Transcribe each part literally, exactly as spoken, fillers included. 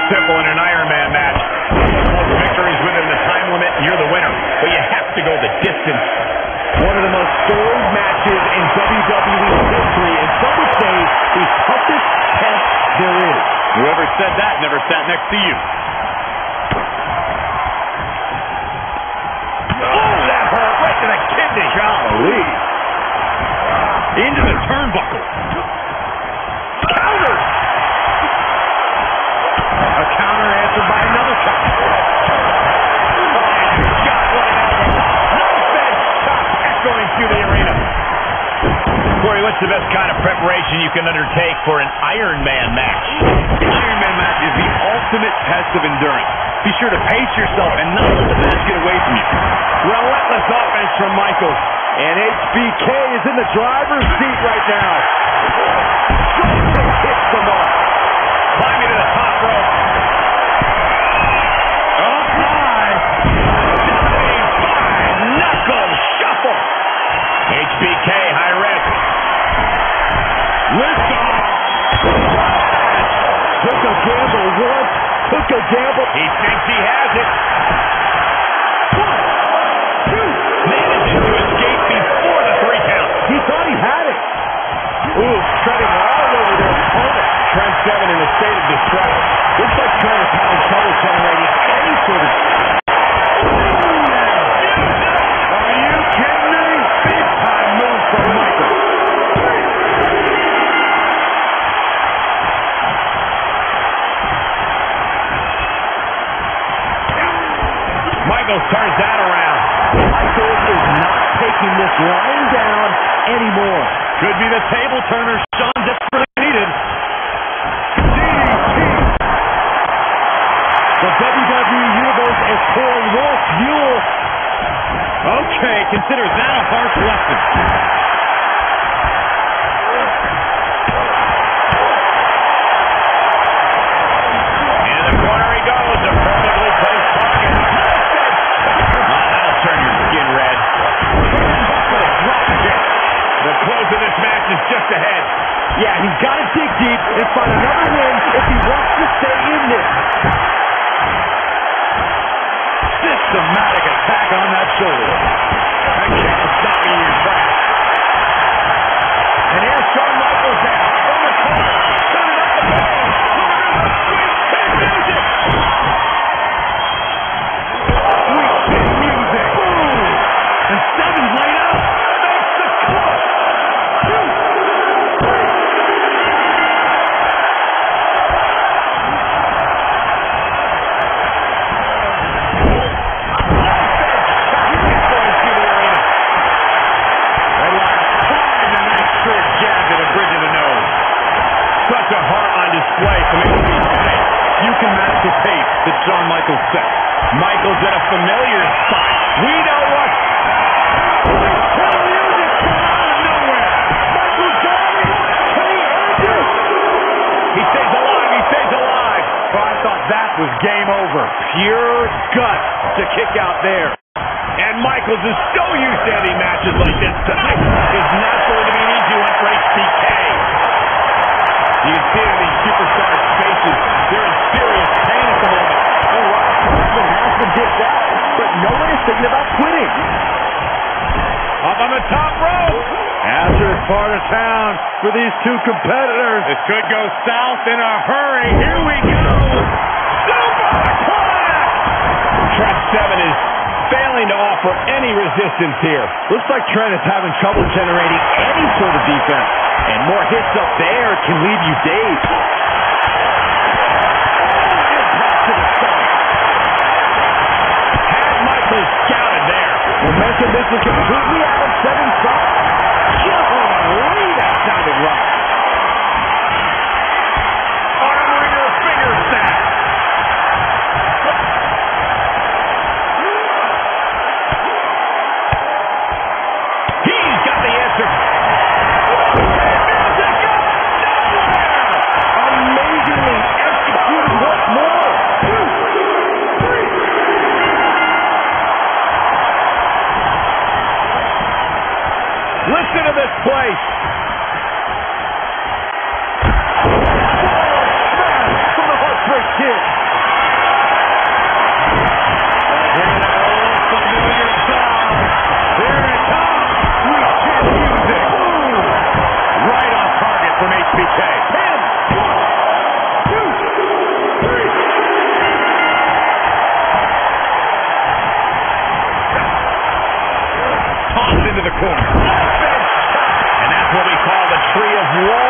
simple in an Iron Man match. Most victories within the time limit, and you're the winner. But you have to go the distance. One of the most storied matches in W W E history, and some would say the toughest test there is. Whoever said that never sat next to you. Oh, that hurt right to the kidney. Golly. Into the turnbuckle. Counter. A counter answered by another counter. Shot right out. Nice bad shot echoing through the arena. Corey, what's the best kind of preparation you can undertake for an Iron Man match? An Iron Man match is the ultimate test of endurance. Be sure to pace yourself and not let the match get away from you. Relentless offense from Michaels. And H B K is in the driver's seat right now. Hits the mark. Climbing to the top rope. Oh, high. Five knuckle shuffle. H B K, high risk. Lift off. Took a gamble once. Took a gamble. He thinks he has it. One, two. Managing to escape before the three count. He thought he had it. Ooh, treading all over their opponent. Trent Seven in a state of distress. Looks like Trent is having trouble generating any sort of... Are you kidding me? Big time move from Michael. Michaels turns that around. Michaels is not taking this lying down anymore. Could be the table turner Shawn desperately needed. D D T. The W W E Universe is pouring more fuel. Okay, consider that a harsh lesson. In the corner he goes, a perfectly placed target. Oh, that'll turn your skin red. The close of this match is just ahead. Yeah, he's got to dig deep and find another win if he wants to stay in this. Systematic attack on that shoulder. That kick will stop you in your tracks. And here's Shawn Michaels down from the corner. Turning up the ball. Sweet music. Sweet music. Boom. And Seven's laid out. Makes the clutch. Two. Such a heart on display from H B K. You can match the pace that Shawn Michaels set. Michaels at a familiar spot. We know what. Music from out of nowhere. Michaels got it. Can he end it? He stays alive. He stays alive. Well, I thought that was game over. Pure guts to kick out there. And Michaels is so used to ending matches like this. Tonight is not going to be an easy one for H B K. You can see it in these superstars' faces. They're in serious pain at the moment. Oh, Rob Horseman has been dipped out, but no one is thinking about quitting. Up on the top rope. Hazardous part of town for these two competitors. This could go south in a hurry. Here we go. Superplex. Trent Seven is failing to offer any resistance here. Looks like Trent is having trouble generating any sort of defense. And more hits up there can leave you dazed. Had Michaels scouted there. Momentum is completely out of Seven's side. Golly, that sounded rough. Armringer finger snap. He's got the answer. Amazingly executed once more. Two, three.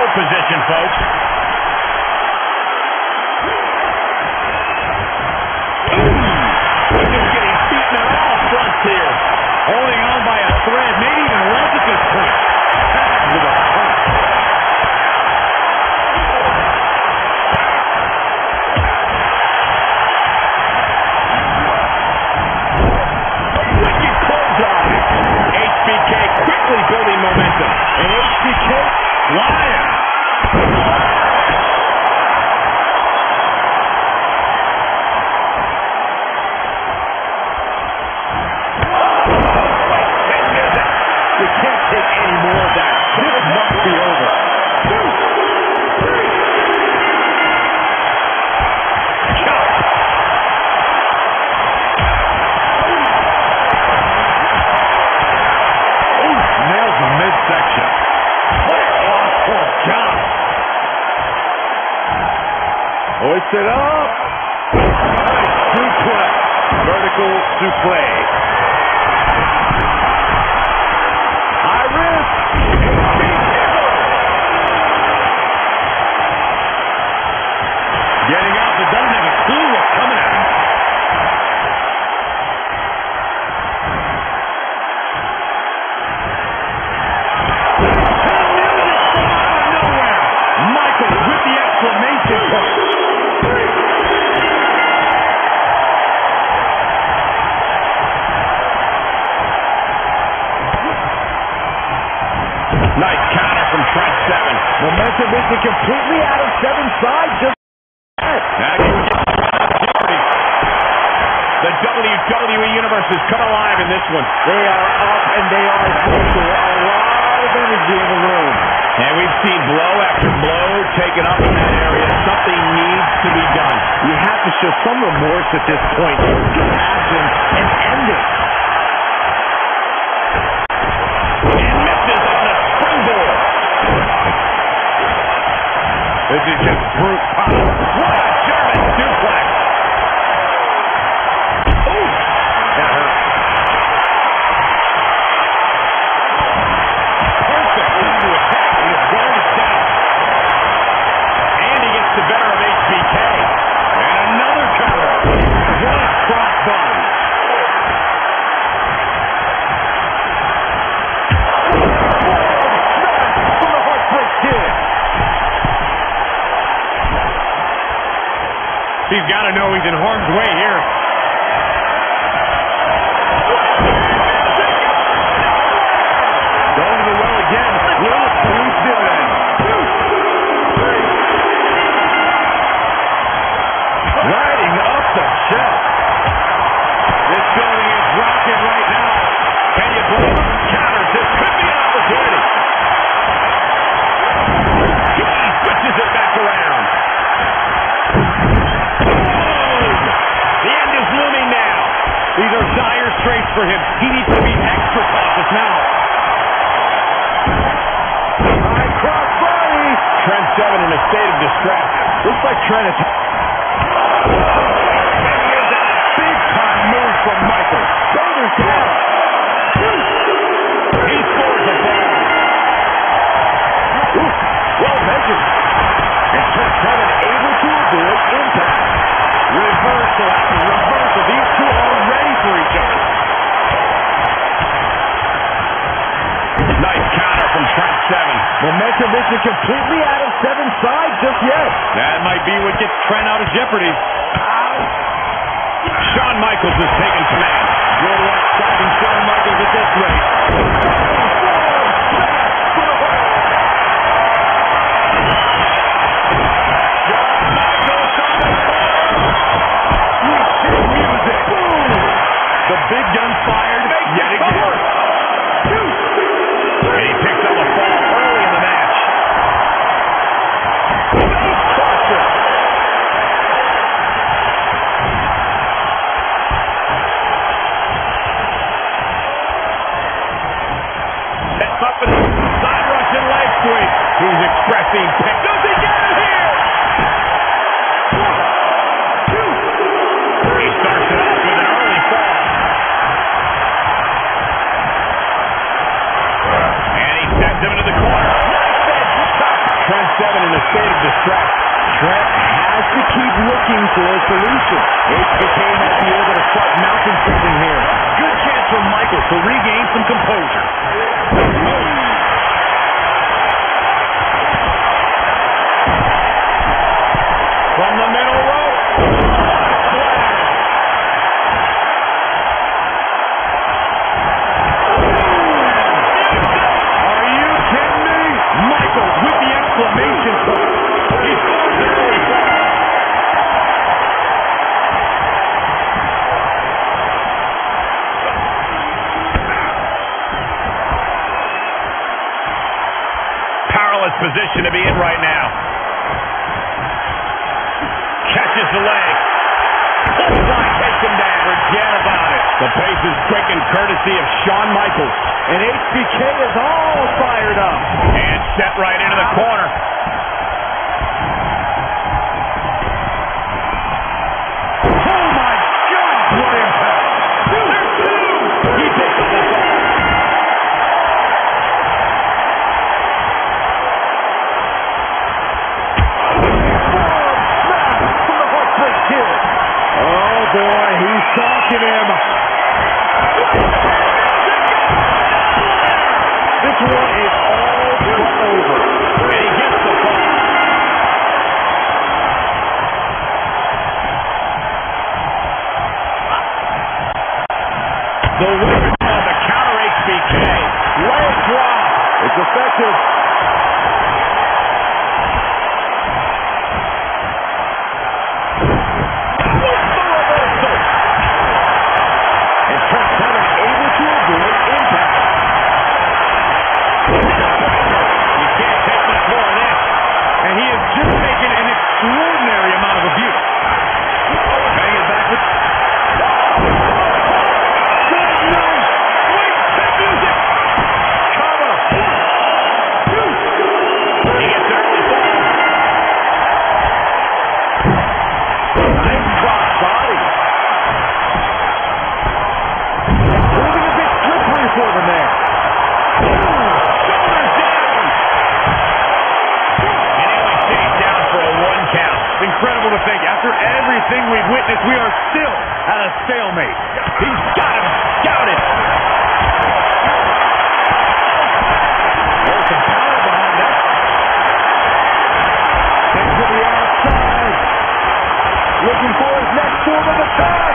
field position, folks. Ooh, just getting beaten on all fronts here. Holding on by a thread, maybe even less at this point. With a punch. H B K quickly building momentum. And H B K flying. You can't take any more of that. This must be over. Midsection. What an awful job. Hoist it up. Nice suplex. Vertical suplex. High risk. Getting up, but doesn't have a clue what's coming at him. With the exclamation point. Nice counter from Trent Seven. Momentum isn't completely out of Seven's side. Just now he would get jeopardy. The W W E Universe has come alive in this one. They are up and they are social. A lot of energy in the room. And we've seen blow after blow taken up in that area. Something needs to be done. You have to show some remorse at this point. Get action and end it. And misses on a springboard. This is just brute power. What a German suplex. Ooh, that hurt. Perfect time to attack. The better of H B K. And another counter. What a crossbody. From the heartbreak kid. He's got to know he's in harm's way here. Going to the well again. Will produce dividends. Riding up the shelf. This building is rocking right now. Can you believe it? Counters. This could be an opportunity. He switches it back around. Boom! The end is looming now. These are dire straits for him. He needs to be extra cautious now. High cross body. Trent Seven in a state of distress. Looks like Trent is... Big-time move from Michael. Shoulders down. He scores a ball. Ooh, well measured. And Trent Seven able to avoid impact. Reversal after reversal. These two are ready for each other. Nice counter from Trent Seven. Momentum isn't completely out of Seven's side just yet. That might be what gets Trent out of jeopardy. Shawn Michaels has taken command. Good luck stopping Shawn Michaels at this rate. Shawn Michaels on the floor. Sweet chin music. Boom. The big gun fired yet again. And he picks up a fall early in the match. Facebuster. Sets up with a side Russian leg sweep. He's expressing pain. Does he get it here? One, two. He starts it off with an early fall. And he sends him into the corner. Nice edge to top. Trent a state of distress. Trent has to keep looking for a solution. H B K might be able to start mounting something here. Good chance for Michaels to regain some composure. From the middle rope. Are you kidding me? Michaels with the exclamation point. He scores it. Powerless position to be in right now. Catches the leg. Clothesline takes him down. Forget about it. The pace is quick and courtesy of Shawn Michaels. And H B K is all fired up. And set right into the corner. Oh my God! What impact! There's two! He takes the ball. Oh boy, he's talking him. This one is all but over. And he gets the ball. The weapon on the counter H B K. Leg drop. It's effective. Incredible to think, after everything we've witnessed, we are still at a stalemate. He's got him scouted. There's some power behind that. Takes to the outside. Looking for his next form of attack.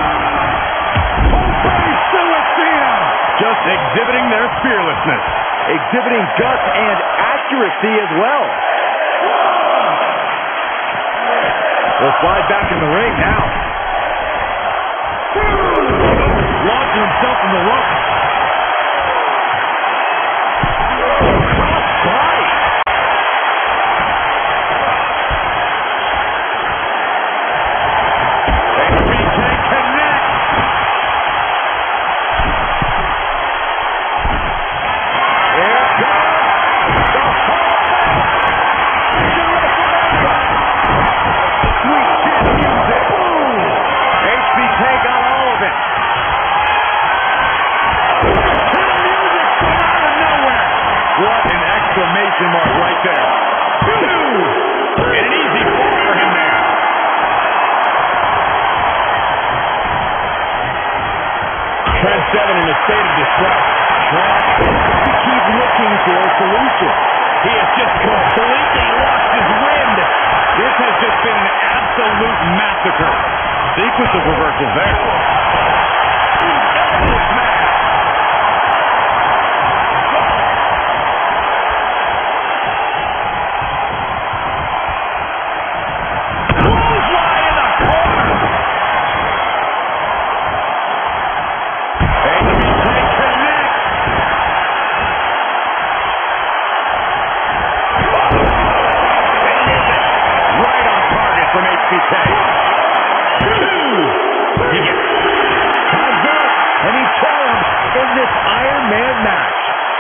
Jose Suicida. Just exhibiting their fearlessness. Exhibiting guts and accuracy as well. We'll slide back in the ring now. Launching himself from the rope. Crossbody. H B K connects. Here it comes. The Sweet chin music. H B K got all of it. Music from out of nowhere. What an exclamation mark right there. Two. And an easy fall for him there. Trent Seven in a state of distress. Trent has to keep looking for a solution. He has just completely lost his wind. This has just been an absolute massacre. Sequence of reversals there. Elbow smash. Clothesline in the corner. H B K connects. Right on target from H B K. Two. He gets Time's up, and he triumphs in this Iron Man match.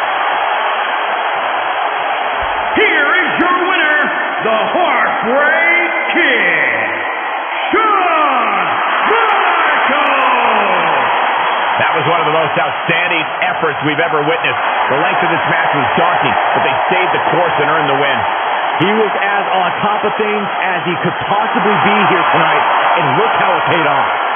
Here is your winner, the Heartbreak Kid, Shawn Michaels. That was one of the most outstanding efforts we've ever witnessed. The length of this match was daunting, but they stayed the course and earned the win. He was as on top of things as he could possibly be here tonight, and look how it paid off.